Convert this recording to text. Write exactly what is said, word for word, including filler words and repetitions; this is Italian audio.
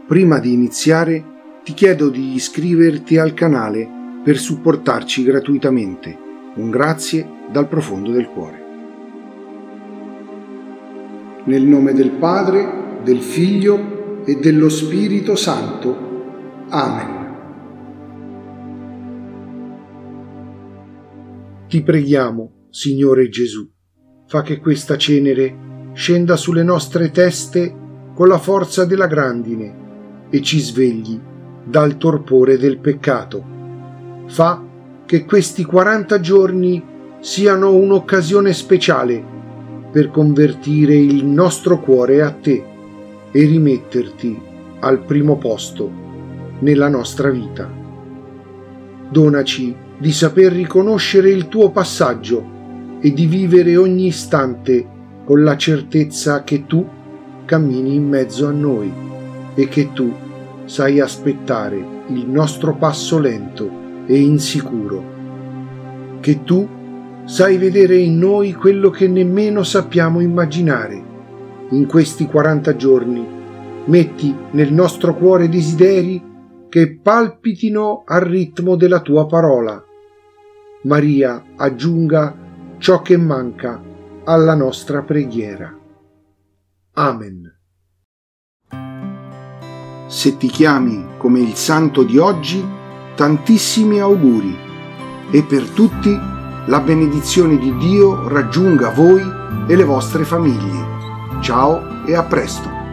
Prima di iniziare ti chiedo di iscriverti al canale per supportarci gratuitamente. Un grazie dal profondo del cuore. Nel nome del Padre, del Figlio e dello Spirito Santo. Amen. Ti preghiamo, Signore Gesù, fa che questa cenere scenda sulle nostre teste con la forza della grandine e ci svegli dal torpore del peccato. Fa che questi quaranta giorni siano un'occasione speciale per convertire il nostro cuore a te e rimetterti al primo posto nella nostra vita. Donaci di saper riconoscere il tuo passaggio e di vivere ogni istante con la certezza che tu cammini in mezzo a noi e che tu sai aspettare il nostro passo lento e insicuro, che tu sai vedere in noi quello che nemmeno sappiamo immaginare. In questi quaranta giorni metti nel nostro cuore desideri che palpitino al ritmo della tua parola. Maria aggiunga ciò che manca alla nostra preghiera. Amen. Se ti chiami come il santo di oggi, tantissimi auguri e per tutti la benedizione di Dio raggiunga voi e le vostre famiglie. Ciao e a presto.